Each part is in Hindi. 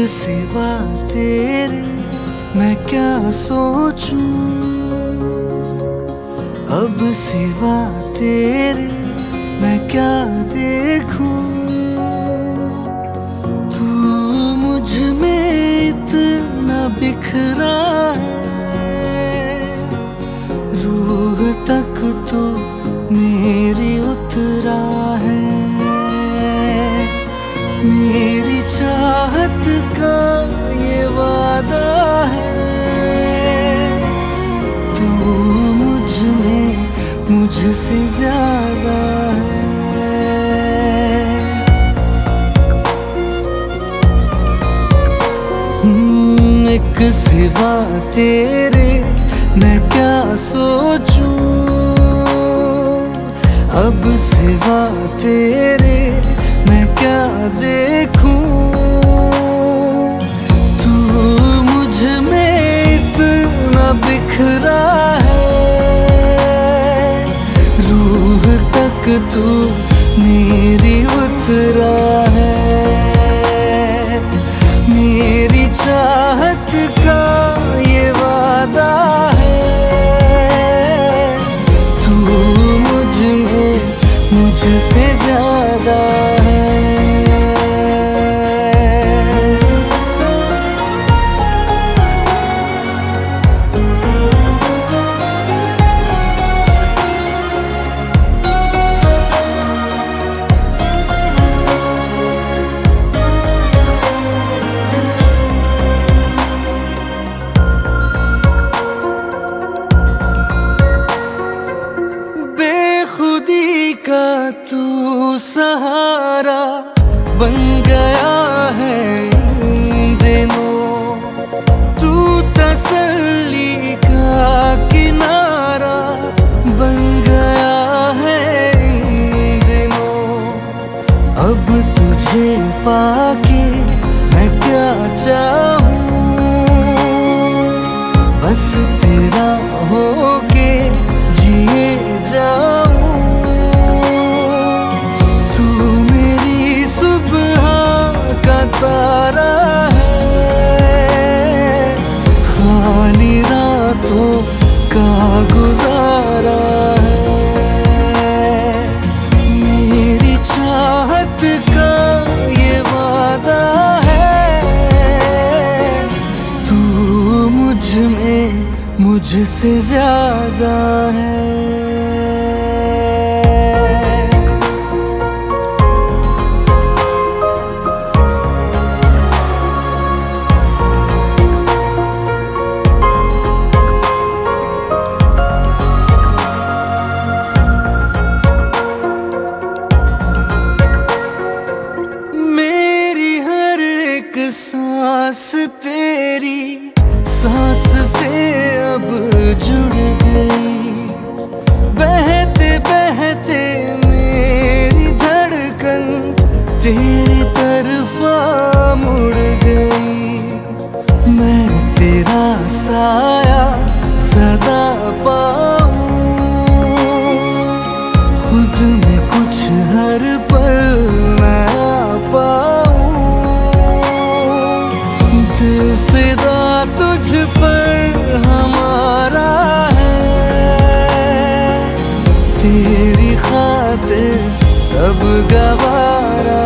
सिवा तेरे मैं क्या सोचूं, अब सिवा तेरे मैं क्या देखूं। तू मुझ में इतना बिखरा है, रूह तक तो मेरी उतरा है। मेरी चाहत का ये वादा है, तू मुझ में मुझसे ज्यादा है। एक सिवा तेरे मैं क्या सोचूं, अब सिवा तेरे मैं क्या देखूं। तू मुझ में इतना बिखरा है, रूह तक तू मेरी उतरा है। मेरी चाहत का ये वादा है, तू मुझ में मुझसे ज्यादा है। तू सहारा बन गया है इन दिनों, तू तसल्ली का किनारा बन गया है इन दिनों। अब तुझे पाके मैं क्या चाहूं, बस तेरा होके जिए जाऊं। तारा है, खाली रातों का गुजारा है। मेरी चाहत का ये वादा है, तू मुझ में मुझसे ज्यादा है। सांस तेरी सांस से अब जुड़ गई, बहते बहते मेरी धड़कन तेरी तरफा मुड़ गई। मैं तेरा साया सदा पाऊं, खुद में कुछ हर पल मैं पाऊं। फिदा तुझ पर हमारा है, तेरी खातिर सब गवारा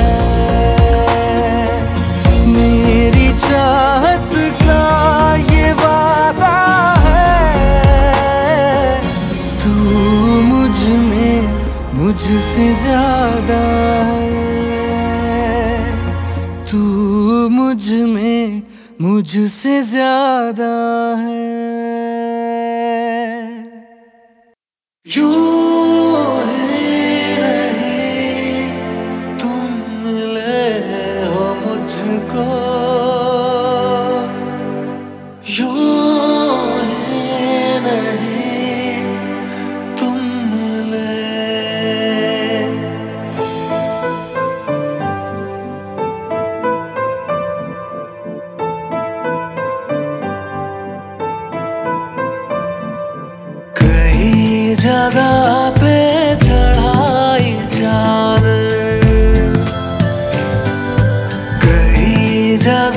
है। मेरी चाहत का ये वादा है, तू मुझ में मुझसे ज्यादा है। तू मुझ में मुझसे ज्यादा है। यूं ही नहीं तुम मिले हो मुझको, यूं ही नहीं तुम मिले। जगह पे चढ़ाई चादर, कई जगह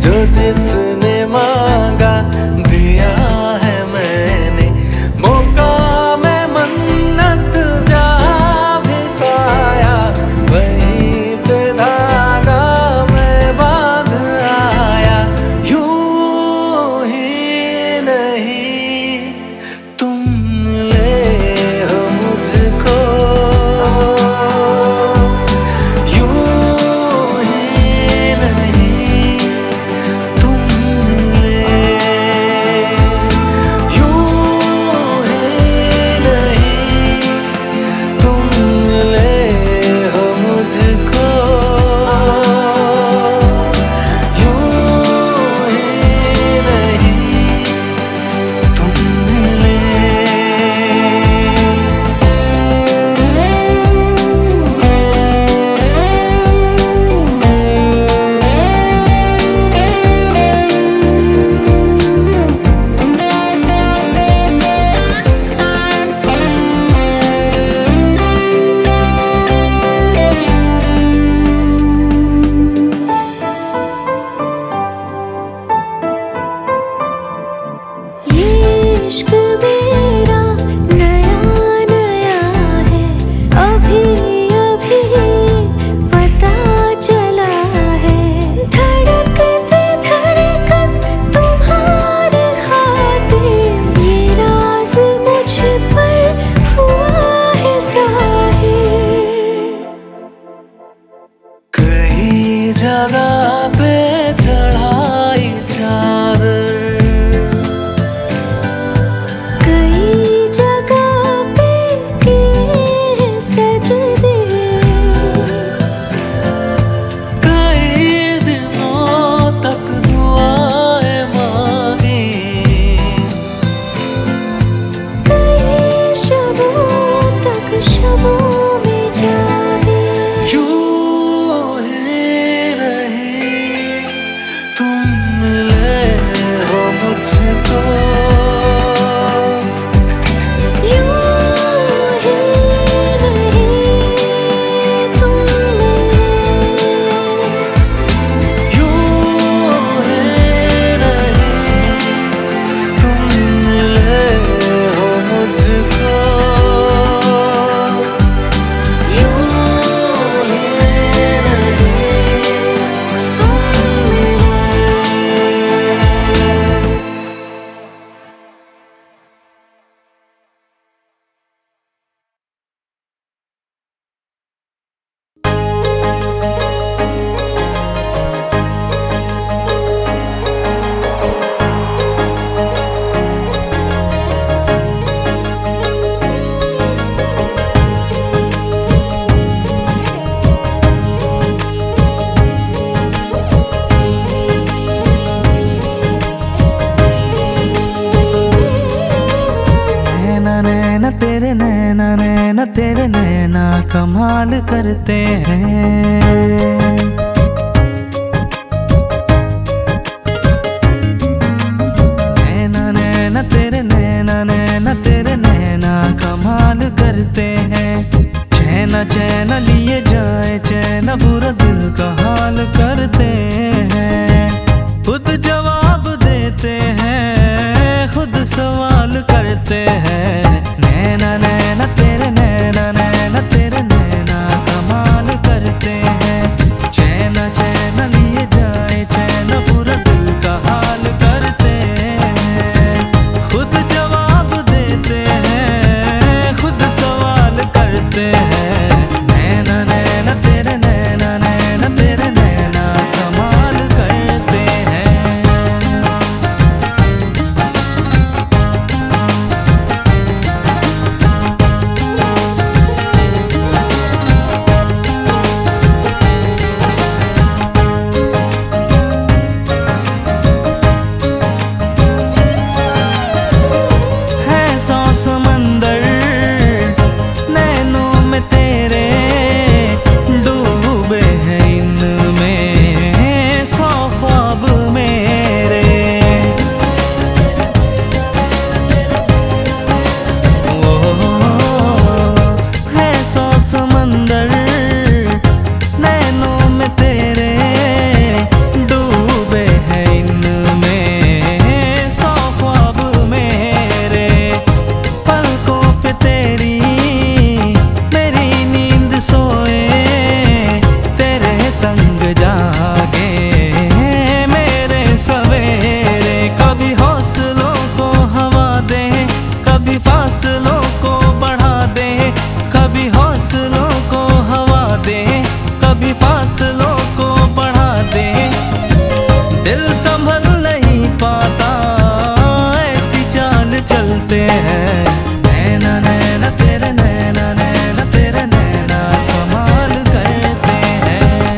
जो जिसने मांगा दिया है मैंने, मौका मैं मन्नत जा भी पाया, वहीं पे धागा मैं बांध आया। यूं ही नहीं तुम ले हो मुझको, यूं ही नहीं तुम ले, यूं ही नहीं तुम ले हो मुझको, यूं ही नहीं तुम ले। ये इश्क मेरा नया नया है, अभी अभी पता चला है। धड़कते धड़कन तुम्हारे खातिर, ये राज मुझ पर हुआ है ज़ाहिर। कई जगह पे चढ़ाई चादर, कई जगह पे किए सजदे, कई दिनों तक दुआएं मांगी, कई शबों तक शबों में जागे। यूं ही नहीं तुम ले हो मुझको, यूं ही नहीं तुम यूं ही नहीं तुम ले हो मुझको, यूं ही नहीं तुम नैना तेरे नैना कमाल करते हैं। नैना तेरे नैना कमाल करते हैं। चैना चैना लिए जाए चैना पूरा दिल का हाल करते हैं। खुद जवाब देते हैं खुद सवाल करते हैं। नैना तेरे नैना कमाल करते हैं। चैना चैना लिए जाए चैना पूरा दिल का हाल करते हैं। खुद जवाब देते हैं खुद सवाल करते हैं। दिल संभल नहीं पाता, ऐसी चाल चलते हैं। नैना नैना तेरे नैना, नैना तेरे नैना कमाल करते हैं।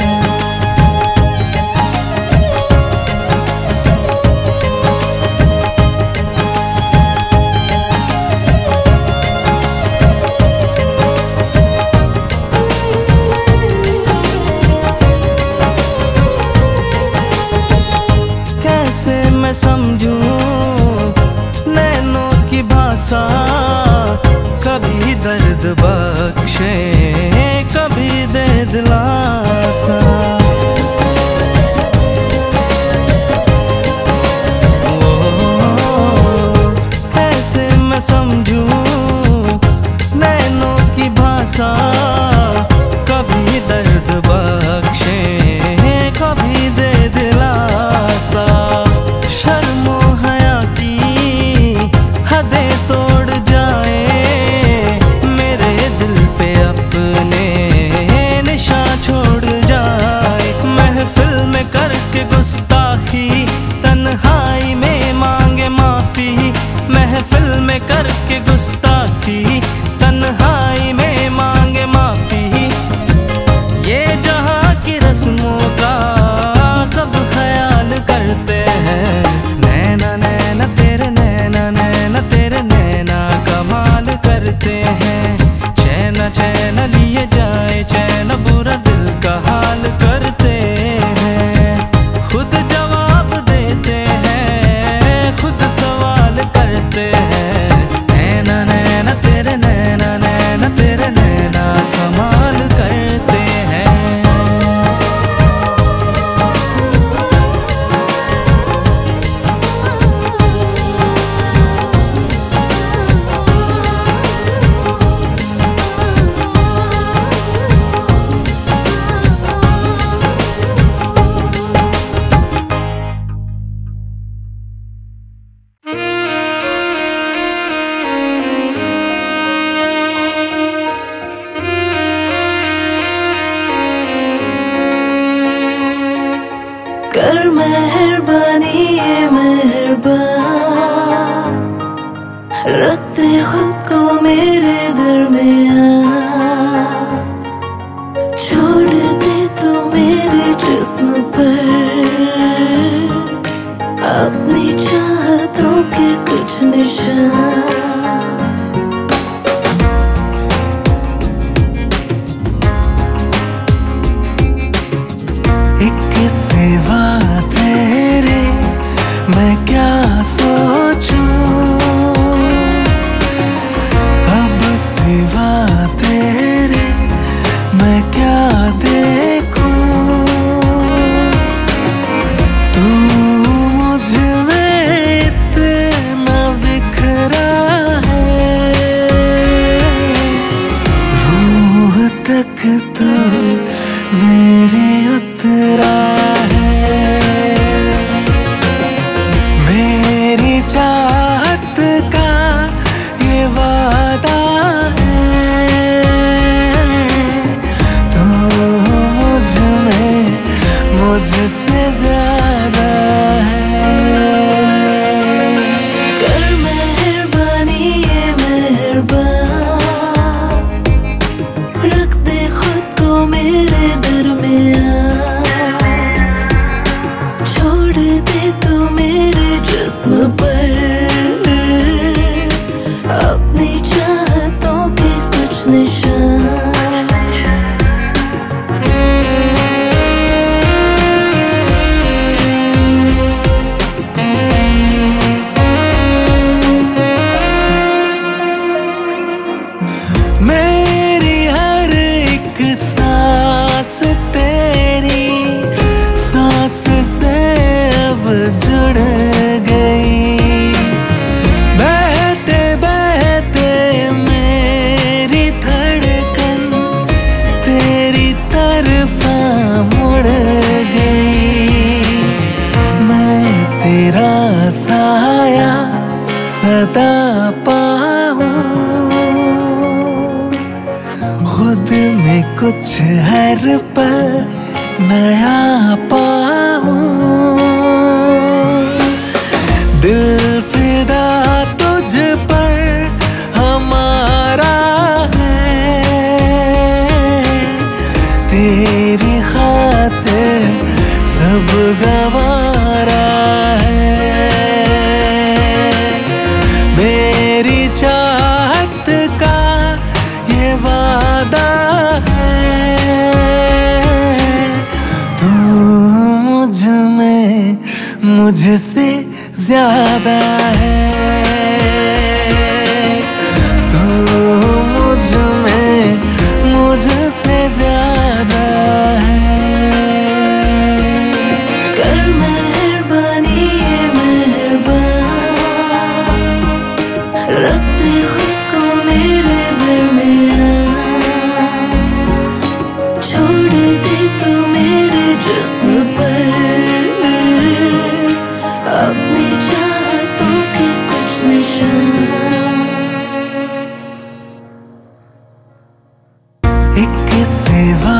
कैसे मैं समझूं नैनों की भाषा, कभी दर्द बख्शे कभी दे दिलासा। कैसे मैं समझूं नैनों की भाषा, कभी दर्द बख्शे कभी दे दिलासा। शर्मो हया की हदें तोड़ जाए, मेरे दिल पे अपने निशान छोड़ जाए। महफिल में करके गुस्ताखी, तन्हाई में मांगे माफी। महफिल में करके गुस्ताखी, तन्हाई में मांगे माफी। ये जहाँ की रस्मों का कब ख्याल करते हैं। नैना नैना तेरे नैना, नैना तेरे नैना कमाल करते हैं। चैन चैन लिए जाए चैन, बुरा दिल का हाल करते हैं। खुद जवाब देते हैं, खुद सवाल करते हैं। नैना नैना तेरे नैना, नैना तेरे नैना कमाल करते हैं। कर मेहरबानी ये मेहरबान, रख दे खुद को मेरे दरमियान। छोड़ दे तू मेरे जिस्म पर अपनी चाहतों के कुछ निशान। एक सिवा तेरे मैं क्या सोचूं, अब सिवा तेरे मैं क्या देखूं। तू मुझ में इतना बिखरा है, रूह तक तो मेरे उतरा है। मेरी चाहत का ये वादा है, तो मुझ में मुझसे ज्यादा है। कर मेहरबानी ये मेहरबान, रख दे खुद को मेरे दरमियान। छोड़ दे तू मेरे जिस्म पर अपनी चाहतों के कुछ निशान। मेरी हर एक सांस तेरी सांस से अब जुड़ गई। बहते बहते मेरी धड़कन तेरी तरफा मुड़ गई। मैं तेरा साया सदा पाऊं, खुद में कुछ हर पल नया पाऊं। मुझसे ज्यादा है तो मुझ में मुझसे ज्यादा है। कर मेहरबानी ये मेहरबान, रख दे खुद को मेरे दरमियान, छोड़ दे तू मेरे जिस्म पर अपनी चाहतों के कुछ निशान। एक सिवा